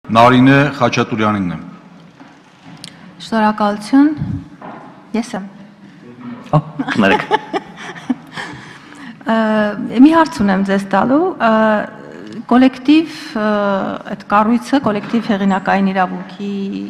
Նարինե Խաչատուրյանինն է։ Շնորհակալություն։ Ես եմ։ Ներեք։ Մի հարց ունեմ ձեզ տալու, կոլեկտիվ այդ կառույցը, կոլեկտիվ հեղինակային իրավունքի,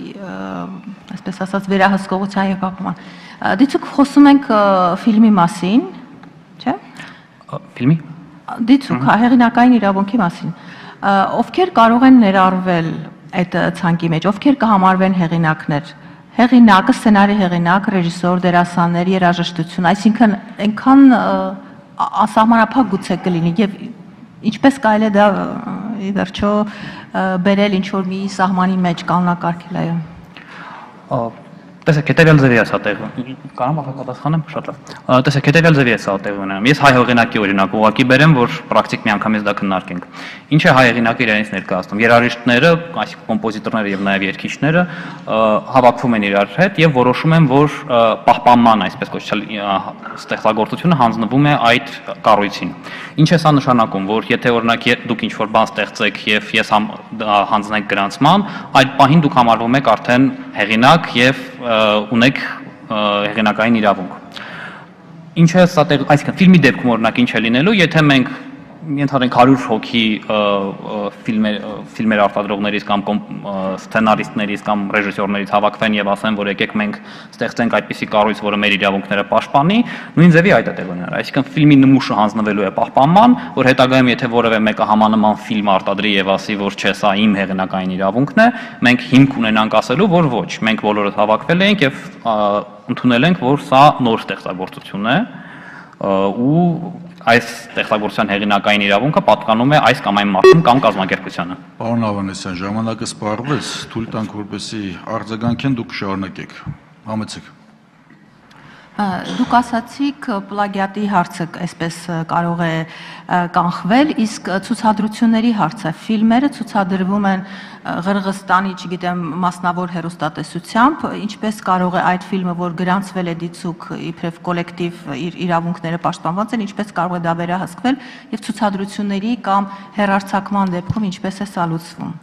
այսպես ասած, վերահսկողության եւ պահպանման։ Դիցուք խոսում ենք ֆիլմի մասին, չէ՞։ Ֆիլմի։ Դիցուք հեղինակային իրավունքի մասին։ Ովքեր կարող են ներառվել այդ ցանկի մեջ, ովքեր կհամարվեն հեղինակներ։ Հեղինակը, սցենարի հեղինակ, ռեժիսոր, դերասաններ, երաժշտություն, այսինքն այնքան ասահմանափակ գուցե կլինի եւ ինչպես կարելի է դա ի վերջո բերել ինչ որ մի սահմանի մեջ կանոնակարգել այո։ Տեսեք, հետևյալ ձևի է սա տեղի։ Կարամ պատասխանեմ, շատ լավ։ Տեսեք, հետևյալ ձևի է սա տեղի ունենում։ Ես հայ հեղինակի օրինակ ուղղակի բերեմ, որ պրակտիկ միանգամից դա քննարկենք։ Ինչ է հայ հեղինակը իրենից ներկայացնում։ Երաժիշտները, այսինքն կոմպոզիտորները եւ նաեւ երգիչները հավաքվում են իրար հետ եւ որոշում են, որ պահպանման, այսպես կոչել, ստեղծագործությունը հանձնվում է այդ կառույցին։ Ինչ է սա նշանակում, որ եթե օրինակ դուք ինչ-որ բան ստեղծեք եւ ես հանձնենք գրանցման, այդ պահին դուք համարվում եք արդեն հեղինակ եւ ունեք հեղինակային իրավունք։ Ինչ է սա, այսինքն ֆիլմի դեպքում օրինակ ինչ է լինելու, եթե մենք ենթադրենք 100 հոգի ֆիլմեր արտադրողներից կամ սցենարիստներից կամ ռեժիսորներից հավաքվեն եւ ասեն, որ եկեք մենք ստեղծենք այդպիսի կառույց, որը մեր իրավունքները պաշտպանի, նույն ձևի այդ է տեղի ունենալու։ Այսինքն ֆիլմի նմուշը հանձնվելու է պահպանման, որ հետագայում եթե որևէ մեկը համանման ֆիլմ արտադրի եւ ասի, որ չէ, սա իմ հեղինակային իրավունքն է, մենք հիմք ունենանք ասելու, որ ոչ, մենք բոլորս հավաքվել ենք եւ ընդունել ենք, որ սա նոր ստեղծագործություն է ու այս ստեղծագործության հեղինակային իրավունքը պատկանում է այս կամ այն մարդուն կամ կազմակերպությանը։ Պարոն Ավանեսյան, ժամանակը սպառվեց, թույլ տանք, որպեսզի արձագանքեն, դուք շարունակեք։ Համեցեք։ Դուք ասացիք պլագիատի հարցը այսպես կարող է կանխվել, իսկ ցուցադրությունների հարցը, ֆիլմերը ցուցադրվում են Ղրղստանի, չգիտեմ, մասնավոր հեռուստատեսությամբ, ինչպես կարող է այդ ֆիլմը, որ գրանցվել է դիցուք իբրև կոլեկտիվ իր իրավունքները պաշտպանված են, ինչպես կարող է դա վերահսկվել եւ ցուցադրությունների կամ հեռարձակման դեպքում ինչպես է սա լուծվում։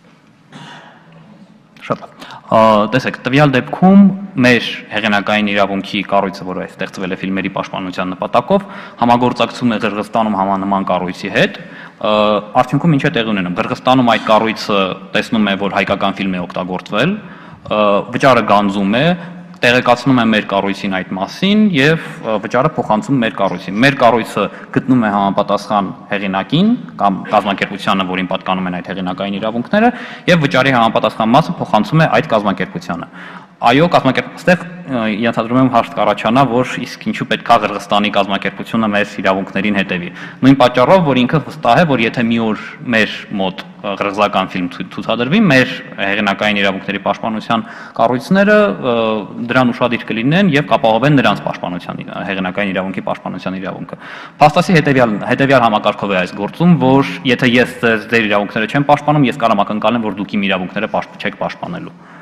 Շատ լավ։ Տեսեք, տվյալ դեպքում մեր հեղինակային իրավունքի կառույցը, որը ստեղծվել է ֆիլմերի պաշտպանության նպատակով, համագործակցում է Ղրղստանում համանման կառույցի հետ։ Արդյունքում ինչ է տեղի ունենում։ Ղրղստանում այդ կառույցը տեսնում է, որ հայկական ֆիլմ է օգտագործվել, վճարը գանձում է, տեղեկացնում է մեր կառույցին այդ մասին եւ վճարը փոխանցում մեր կառույցին։ Մեր կառույցը գտնում է համապատասխան հեղինակին կամ կազմակերպությանը, որին պատկանում են այդ հեղինակային իրավունքները, եւ վճարի համապատասխան մասը փոխանցում է այդ կազմակերպությանը։ Այո, կազմակերպստեղ ենթադրում եմ հարց կառաջանա, որ իսկ ինչու պետք է Ղրղստանի կազմակերպությունը մեր իրավունքներին հետևի։ Նույն պատճառով, որ ինքը վստահ է, որ եթե մի օր մեր մոտ ղրղզական ֆիլմ ցուցադրվի, մեր հեղինակային իրավունքների պաշտպանության կառույցները դրան ուշադիր կլինեն եւ կապահովեն նրանց պաշտպանության հեղինակային իրավունքի պաշտպանության իրավունքը։ Փաստացի հետեւյալ համակարգով է այս գործում, որ եթե ես ձեր իրավունքները չեմ պաշտպանում, ես կարող եմ ակնկալեմ, որ դուք իմ իրավունքները չեք պաշտպանելու։